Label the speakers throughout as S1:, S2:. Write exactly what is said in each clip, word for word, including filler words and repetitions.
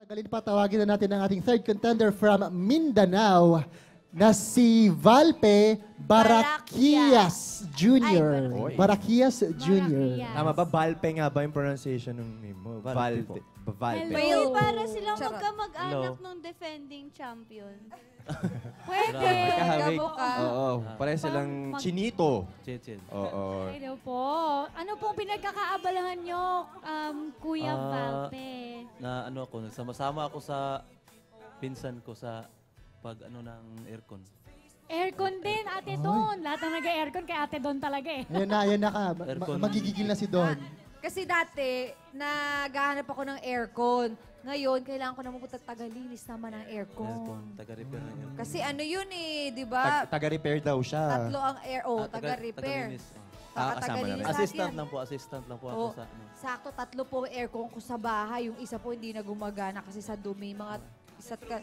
S1: Tagalin pa, tawagin na natin ang ating third contender from Mindanao na si Valpe Baraquias Junior
S2: Ay,
S1: Baraquias Junior
S3: Baraquias.
S2: Tama ba? Valpe nga ba yung pronunciation ng name mo? Valpe. Valpe.
S3: Hello.
S4: May para silang
S3: Charot.
S4: magkamag-anak
S5: Hello.
S4: nung defending champion.
S3: Pwede.
S2: Magkahawig.
S4: Kamukha.
S2: Oo. Pare silang
S3: Mag-
S2: chinito.
S5: Chill, chill.
S2: Oo.
S3: Hello po. Ano pong pinagkakaabalahan nyo, um, Kuya
S5: Ah,
S3: Valpe?
S5: Na ano ako, nagsama-sama ako sa pinsan ko sa pag ano ng aircon.
S3: Aircon din, Ate Don. Lahat ng nag-aircon kay Ate Don talaga eh.
S1: Ayan na, ayan na ka. Ma-
S5: Aircon.
S1: ma- magigigil na si Don.
S4: Kasi dati, naghahanap ako ng aircon. Ngayon, kailangan ko na mapunta tagalinis naman ng aircon.
S5: Aircon, taga-repair ng aircon.
S4: Kasi ano yun eh, di
S2: Tag-
S4: ba?
S2: Taga-repair daw siya.
S4: Tatlo ang air, oh,
S5: Ah, taga-
S4: taga-repair.
S5: taga-linis.
S2: Ah, kasama
S4: Taga-tagalinis
S2: na rin.
S4: natin
S5: Assistant
S4: yan.
S5: lang po, assistant lang po ako
S4: Oo.
S5: sa ano.
S4: Sakto, tatlo po ang aircon ko sa bahay. Yung isa po hindi na gumagana kasi sa dumi. Mga isa't ka...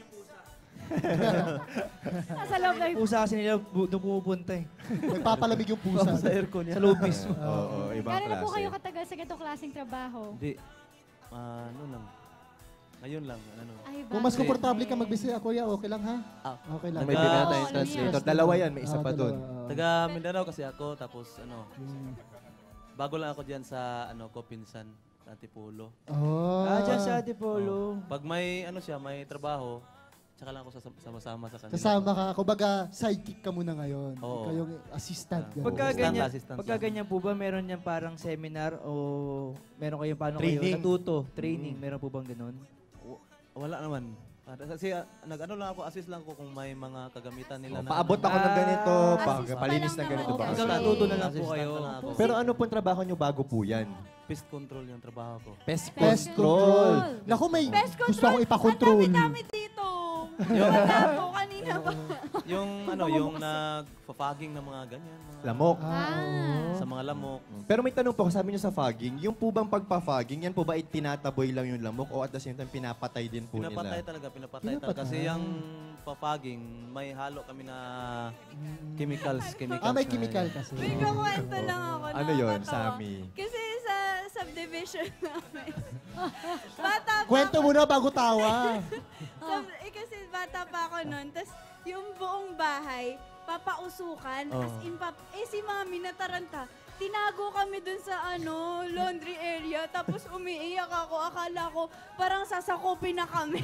S3: Nasa loob na yung...
S6: Pusa kasi nila bu- doon pumupunta eh.
S1: Nagpapalamig yung pusa.
S5: Sa aircon yan.
S6: Sa loob mismo.
S2: Oo, ibang
S3: Gano'n na po
S2: klase.
S3: kayo katagal sa ganitong klaseng trabaho?
S5: Hindi. Ah, ano lang. Ngayon lang, ano.
S3: Ay,
S1: Kung mas
S3: bakit?
S1: komportable ka magbisaya, kuya, okay lang ha?
S5: Ah,
S1: Okay lang.
S2: May
S5: Taga-
S2: pinaka
S3: Oo,
S2: tayong
S3: ano
S2: translator.
S3: yan?
S2: Dalawa yan, may isa
S1: Ah,
S2: pa doon.
S1: dalawa.
S5: Taga Mindanao kasi ako, tapos ano, bago lang ako diyan sa ano, Kopinsan, sa Antipolo.
S1: Oh.
S6: Ah, dyan sa Antipolo.
S5: Pag may ano siya, may trabaho, tsaka lang ako sasam- sama-sama sa kanila.
S1: Kasama ka. Kumbaga, sidekick ka muna ngayon.
S5: Oo.
S1: Ikaw yung assistant.
S5: Ah.
S1: ganun.
S6: Pagka
S5: Assistant
S6: ganyan,
S5: lang, assistant
S6: pagka
S5: lang.
S6: ganyan po ba, meron niyan parang seminar o meron kayong paano
S2: Training.
S6: kayo natuto? Training,
S5: Mm.
S6: meron po bang ganun?
S5: W- Wala naman. Ah, Kasi ah, nag-ano lang ako, assist lang ko kung may mga kagamitan nila
S2: Oh,
S5: na
S2: paabot
S5: ano.
S2: ako ng ganito,
S4: Ah,
S2: pag
S4: assist pa
S2: palinis
S4: lang
S2: ng ganito
S4: naman.
S2: ba?
S6: Ikaw
S4: Okay.
S6: natuto na lang po
S5: Assistant
S6: kayo.
S5: na lang ako.
S2: Pero ano pong trabaho nyo bago po yan?
S5: Pest control yung trabaho ko.
S2: Pest
S1: Pest
S2: control.
S1: control. Naku, may
S4: Pest
S1: gusto akong ipakontrol.
S4: Ang dami-dami dito. Wala po kanina pa.
S5: Yung ano, yung nag-fogging ng mga ganyan. Mga,
S2: Lamok.
S3: Ah.
S5: Sa mga lamok.
S2: Pero may tanong po, sabi nyo sa fogging, yung po bang pagpa-fogging, yan po ba itinataboy lang yung lamok o at the same time pinapatay din po
S5: Pinapatay
S2: nila?
S5: talaga, pinapatay, talaga.
S1: Pinapatay.
S5: Kasi yung papaging, may halo kami na chemicals. chemicals
S1: Ah, may
S5: na-
S1: chemical kasi.
S4: May kakwento lang ako.
S2: Ano yun,
S4: nakakatawa.
S2: Sammy?
S4: Kasi sa subdivision namin, bata pa
S1: Kwento
S4: ako.
S1: muna bago tawa.
S4: Sub- eh, kasi bata pa ako noon. Tapos yung buong bahay, papausukan.
S5: Oh.
S4: As in, pap eh si mami nataranta. Tinago kami dun sa ano, laundry area. Tapos umiiyak ako. Akala ko parang sasakupin na kami.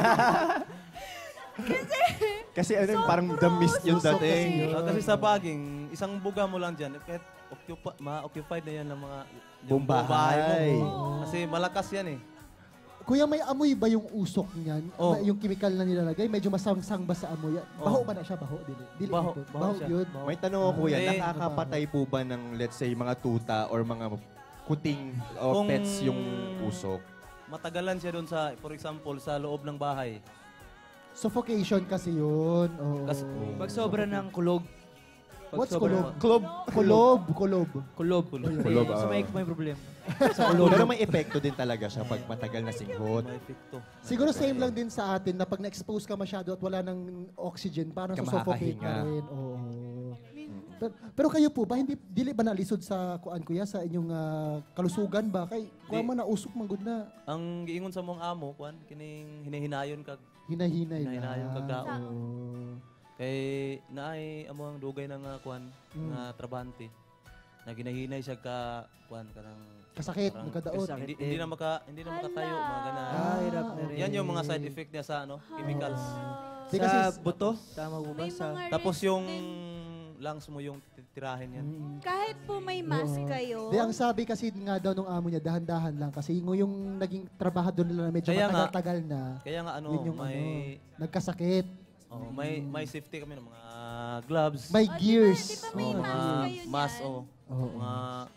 S4: kasi,
S2: Kasi ano,
S4: So,
S2: parang the mist yung
S1: Susok
S2: dating.
S1: kasi.
S5: Ah, kasi sa baging, isang buga mo lang dyan, kahit occupi- ma-occupied na yan ng mga
S2: Buong bahay.
S5: mo. Kasi malakas yan eh.
S1: Kuya, may amoy ba yung usok niyan?
S5: Oh.
S1: Yung chemical na nilalagay? Medyo masangsang ba sa amoy? Baho
S5: Oh.
S1: ba na siya? Baho? Dili, dili
S5: Baho,
S1: ito.
S5: baho
S1: Baho
S5: siya.
S1: yun.
S5: Baho.
S2: May tanong ako kuya,
S5: Eh,
S2: nakakapatay po ba ng let's say mga tuta or mga kuting o
S5: Kung-
S2: pets yung usok?
S5: Matagalan siya doon sa, for example, sa loob ng bahay.
S1: Suffocation kasi yun. Oo.
S5: Kasi-
S6: Pag sobra ng kulog. Pag
S1: What's
S6: sobra
S1: kulob?
S6: ng-
S2: Club.
S1: Kulob. Kulob.
S6: Kulob.
S2: Kulob,
S6: Kulob.
S2: ah.
S6: Sa may may problema.
S2: Pero may epekto din talaga siya pag matagal na singhot.
S5: May epekto.
S1: Siguro same lang din sa atin na pag na-expose ka masyado at wala ng oxygen, parang
S2: Ka
S1: susuffocate ka
S2: makakahinga.
S1: rin. Oo. Pero, pero kayo po ba, hindi, dili ba nalisod sa kuan kuya, sa inyong ah, kalusugan ba? Kay, kuha
S5: Di.
S1: mo na usok manggod na,
S5: Ang giingon sa mong amo, kuan, kining hinahinayon kag
S1: hinahinay na.
S5: Hinahinay yung kagdao.
S1: Oo.
S5: kay naay amo ang dugay ng uh, kuan
S1: Mm.
S5: nga trabante. Na ginahinay siya ka kuan kanang
S1: Kasakit,
S5: parang-
S1: magkadaot.
S6: Kasakit.
S5: hindi, hindi na maka hindi na makatayo mga ganun.
S6: Ah, hirap na rin.
S5: Yan yung mga side effect niya sa ano, chemicals.
S1: Di
S6: Sa
S1: kasi-
S6: buto? Tama po ba?
S4: may
S6: Sa...
S4: mga
S5: Tapos
S4: risk
S5: yung
S4: din.
S5: lungs mo yung titirahin yan.
S1: Mm.
S4: Kahit po may mask
S1: Oo.
S4: kayo,
S1: Di, ang sabi kasi nga daw nung amo niya, dahan-dahan lang. Kasi yung, yung naging trabahador nila na medyo
S5: Kaya nga.
S1: matagal-tagal na,
S5: Kaya nga ano,
S1: yun yung
S5: may
S1: ano, nagkasakit.
S5: oh, may may safety kami ng mga gloves.
S1: May
S4: Oh, di ba-
S1: gears.
S4: di ba may
S5: oh,
S4: mask
S5: mga
S4: kayo
S5: mask
S4: niyan?
S5: oh,
S1: Oo.
S5: mga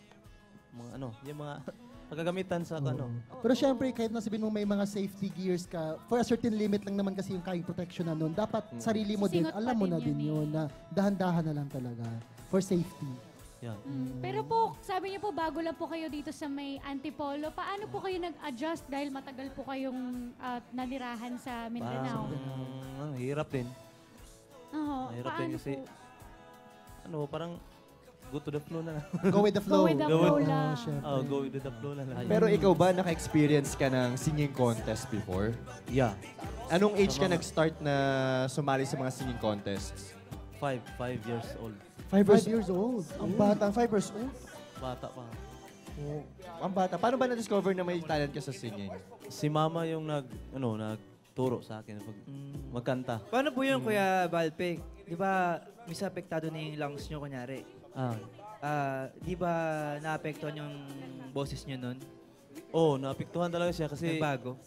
S5: mga ano, yung mga pagagamitan sa ano.
S1: Pero syempre, kahit na sabihin mo may mga safety gears ka, for a certain limit lang naman kasi yung kayang protection na nun. Dapat sarili mo din,
S3: Sisingot pa
S1: alam mo
S3: din
S1: na
S3: yun
S1: din
S3: eh.
S1: yun na dahan-dahan na lang talaga for safety.
S5: Yan.
S3: Mm. Pero po, sabi niyo po, bago lang po kayo dito sa may Antipolo, paano po kayo nag-adjust dahil matagal po kayong ah, nanirahan sa Mindanao?
S5: Parang ah, hirap din.
S3: Oo,
S5: Mahirap
S3: paano
S5: din kasi
S3: po?
S5: ano, parang go to the flow na lang.
S1: Go with the flow.
S3: with the
S5: Go
S3: flow
S5: with-
S3: lang.
S1: syempre.
S5: Oh, go with the flow na lang.
S2: Pero ikaw ba, naka-experience ka ng singing contest before?
S5: Yeah.
S2: Anong age ka
S5: Tama.
S2: nag-start na sumali sa mga singing contests?
S5: Five, five years old.
S2: Five
S1: Five years old.
S2: Ang bata, five years old?
S5: Bata pa.
S2: Oh, ang bata. Paano ba na-discover na may talent ka sa singing?
S5: Si mama yung nag, ano, nagturo sa akin pag
S6: Mm.
S5: magkanta.
S6: Paano po yun, Kuya Valpe? Di ba, mis apektado na yung lungs nyo, kunyari?
S5: Ah.
S6: Ah, di ba naapektuhan yung boses nyo nun?
S5: Oh, naapektuhan talaga siya kasi
S6: Nagbago?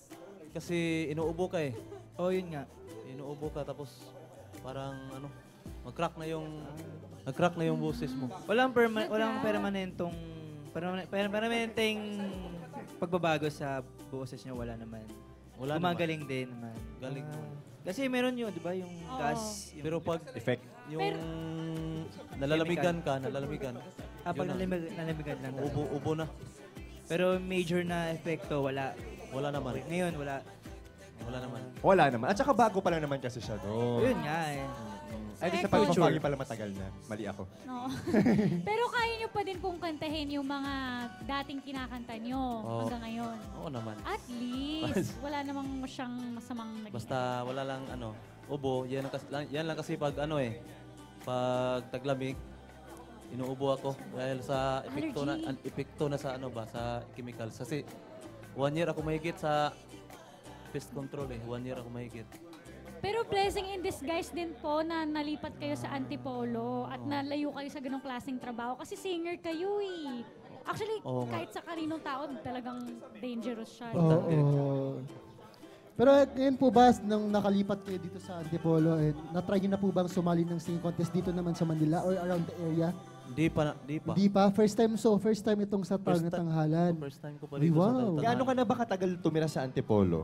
S5: kasi inuubo ka eh.
S6: Oh, yun nga.
S5: Inuubo ka tapos parang ano, mag-crack na yung nag-crack na yung boses mo.
S6: Walang perma- walang permanentong perma- per- permanenteng pagbabago sa boses nyo, wala naman.
S5: Wala
S6: Gumagaling din naman.
S5: naman. Galing mo.
S6: Kasi meron yun, di ba, yung
S3: Oo.
S6: gas. Yung,
S5: Pero pag
S2: Effect.
S5: yung
S3: Pero-
S5: nalalamigan ka, nalalamigan.
S6: ah, pag
S5: yun na.
S6: nalimig- nalimigan lang talaga.
S5: Ubo, ubo na.
S6: Pero major na epekto, wala.
S5: Wala naman.
S6: Ngayon, wala.
S5: Wala naman.
S2: Wala naman. At saka bago pa lang naman kasi siya doon.
S6: Yun nga eh.
S2: Ay, di sa
S3: Echo.
S2: pagpapagi pala matagal na. Mali ako.
S3: No. Pero kaya nyo pa din pong kantahin yung mga dating kinakanta nyo
S5: Oo.
S3: hanggang ngayon.
S5: Oo naman.
S3: At least, wala namang siyang masamang naging.
S5: Basta wala lang ano, ubo. Yan lang kasi, yan lang kasi pag ano eh, pag taglamig, inuubo ako dahil sa epekto na,
S3: Allergy.
S5: an, epekto na sa ano ba, sa chemicals. Kasi one year ako mahigit sa pest control eh. One year ako mahigit.
S3: Pero blessing in disguise din po na nalipat kayo sa Antipolo at nalayo kayo sa ganong klaseng trabaho kasi singer kayo eh. Actually,
S5: Oo nga.
S3: kahit sa kaninong tao, talagang dangerous siya.
S1: Oo. Pero eh, ngayon po ba, nung nakalipat kayo dito sa Antipolo, eh, na-try nyo na po bang sumali ng singing contest dito naman sa Manila or around the area?
S5: Di pa, na- di pa.
S1: Hindi pa. First time, so first time itong sa Tawag na
S5: First ti-
S1: Tanghalan.
S5: First time ko pa
S1: Uy,
S5: dito
S1: wow.
S5: sa Tantangan.
S2: Gaano ka na ba katagal tumira sa Antipolo?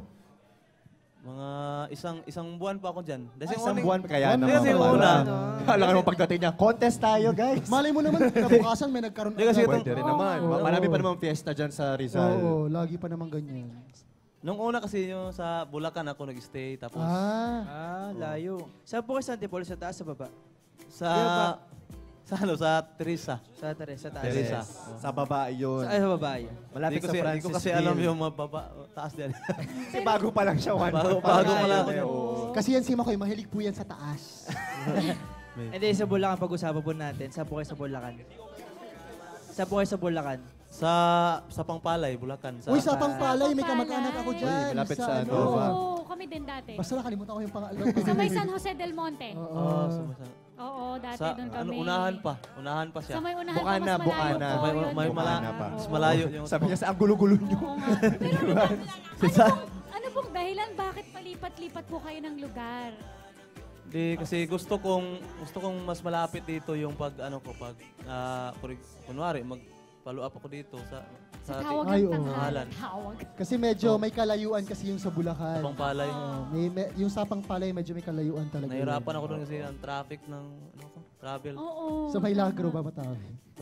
S5: Mga isang isang buwan pa ako dyan.
S2: Ay,
S5: Kasi
S2: isang
S5: uning-
S2: buwan pa kaya
S1: Ano?
S2: naman.
S5: Kasi
S2: pala.
S5: una.
S2: Alam mo pagdating niya, contest tayo, guys.
S1: Malay mo naman, kabukasan may nagkaroon
S5: Hindi, kasi
S1: agad.
S5: itong-
S2: Pwede rin
S3: Oo.
S2: naman.
S1: Oo.
S2: Marami pa naman fiesta dyan sa Rizal.
S1: Oo, lagi pa naman ganyan.
S5: Nung una kasi yung sa Bulacan ako nag-stay. Tapos
S1: Ah,
S6: Ah, layo. Saan po kayo sa Antipolo? Sa taas, sa baba?
S5: sa...
S6: Kaya ba?
S5: Sa ano, sa Teresa.
S6: Sa, taas, sa taas.
S5: Teresa.
S2: Sa baba yun.
S6: Sa, ay, sa baba yun.
S2: Malapit
S5: Hindi
S2: sa
S5: ko kasi,
S2: Francis
S5: hindi ko kasi alam yung mababa, taas din.
S2: Kasi bago pa lang siya. One
S5: Bago-
S2: month pa
S5: bago
S2: lang
S5: pa lang
S2: yun,
S5: ako.
S2: eh, oo.
S1: kasi yan si Makoy, mahilig po yan sa taas.
S6: Hindi, sa Bulacan, pag-usapan po natin. Saan po kayo sa Bulacan? Saan po kayo sa Bulacan?
S5: Sa sa Pangpalay, Bulacan. Sa,
S1: Uy, sa Pangpalay, may
S3: Pangpalay.
S1: kamag-anak ako dyan.
S2: Uy, malapit sa ano,
S3: Oo,
S2: ba?
S3: kami din dati.
S1: Basta nakalimutan ko yung pangalan.
S3: Sa may San Jose del Monte.
S1: Oo.
S5: Oh, sa, sa,
S3: Oo, dati
S5: sa
S3: doon
S5: ano,
S3: kami.
S5: unahan pa. Unahan pa siya.
S3: Sa may unahan
S2: Bukana,
S3: pa, mas malayo
S2: Bukana.
S3: po
S5: May,
S3: yun.
S5: may, mala,
S2: Bukana pa.
S5: mas malayo yung...
S2: Sabi niya sa ang gulo-gulo niyo.
S3: Oo nga. Pero ano, ba- ano, pong, ano pong dahilan bakit palipat-lipat po kayo ng lugar?
S5: Di, kasi gusto kong gusto kong mas malapit dito yung pag ano ko pag uh, kunwari mag follow up ako dito sa
S3: Sa
S5: sa
S3: tawag
S1: Ay,
S3: ng
S1: oo.
S3: tanghalan. Tawag.
S1: Kasi medyo may kalayuan kasi yung sa Bulacan.
S5: Pangpalay.
S1: Oo, may, may- yung sa Pangpalay, medyo may kalayuan talaga.
S5: Nahirapan ako doon kasi ang traffic ng ano ko, travel.
S3: Oo.
S1: Sa Milagro ba matawag?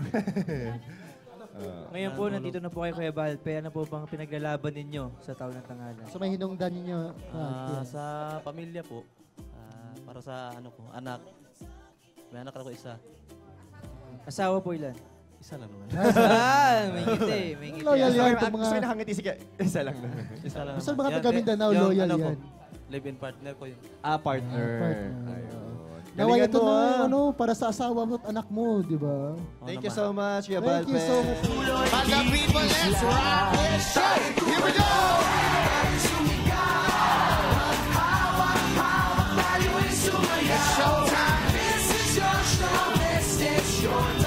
S6: Ngayon po, nandito na po kayo, Kuya Valpe. Ano po bang pinaglalaban ninyo sa taon ng Tanghalan?
S1: So may hinungdan ninyo.
S5: Ah,
S1: Ah,
S5: sa pamilya po, ah, para sa ano ko, anak. May anak ako isa.
S6: Asawa po ilan?
S5: Isa lang naman.
S6: ah, may ngiti, may ngiti.
S1: Loyal
S2: Gusto
S1: yan.
S2: ko
S1: itong
S2: gusto ko
S1: mga-
S2: nakangiti sige. Isa lang naman.
S5: Isa lang
S1: Basta
S5: naman.
S1: mga
S5: Yan,
S1: taga Mindanao,
S5: yung
S1: loyal
S5: ano ko,
S1: yan.
S5: live-in partner ko yun.
S2: Ah, partner.
S1: Ah, partner.
S2: Ayun.
S1: Naway
S2: Galingan
S1: ito
S2: mo,
S1: na,
S2: ah.
S1: ano, para sa asawa mo at anak mo, di ba?
S5: Oo
S2: Thank you
S5: naman.
S2: so much, Kuya
S1: Thank you
S2: Balpe.
S1: so much.
S7: Banda people, let's rock this show. Here we go. It's showtime. This is your show. This is your